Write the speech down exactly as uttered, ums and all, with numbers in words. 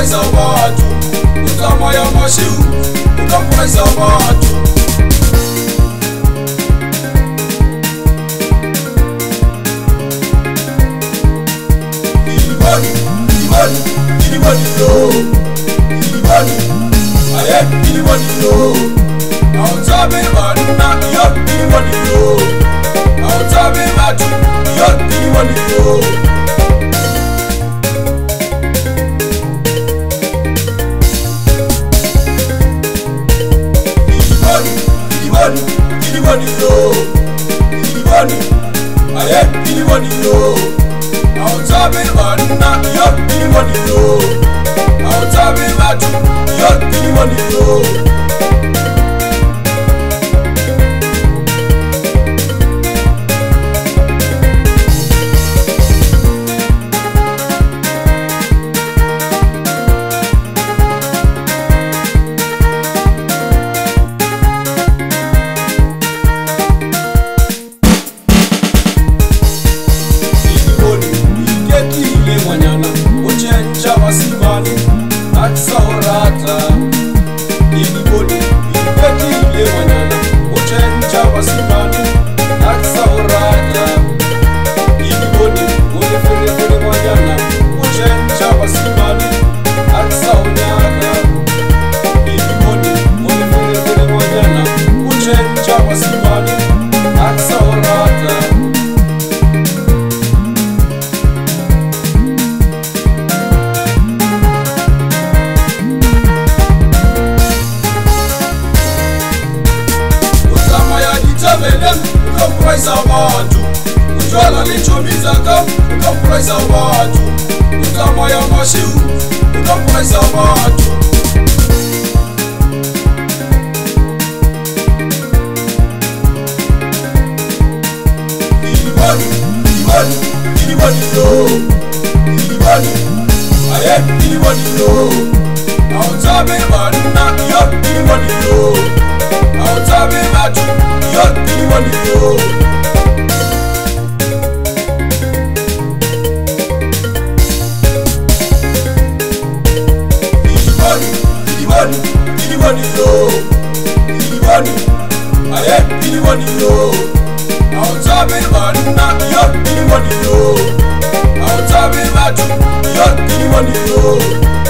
ukamfurahisha watu, ukamwaya mashiu, ukamfurahisha watu. Ilibani, ilibani, ilibani yo, ilibani, aye ilibani yo. Autabe bana yo, ilibani yo. Autabe batu yo, ilibani yo. Ilibani, ilibani yo, ilibani, aye ilibani yo. Autabe bana yo, ilibani yo. Autabe batu yo, ilibani yo. Aksaurata iliboni ilipetile wanyana uchencha wasimani. Aksaurata iliboni ulifurifuri wanyana uchencha wasimani. Aksaunyaka iliboni ulifurifuri wanyana uchencha wasimani. Aksaurata ukamfurahisha watu, utwala lichomizaka, ukamfurahisha watu, ukamwaya mashiu, ukamfurahisha watu. Ilibani, ilibani, ilibani yo, ilibani, aye ilibani yo. Autabe bana yo, ilibani yo. Autabe batu yo, ilibani yo. Ilibani, ilibani, ilibani yo, ilibani, aye ilibani yo. Autabe bana yo, ilibani yo. Autabe batu yo, ilibani yo.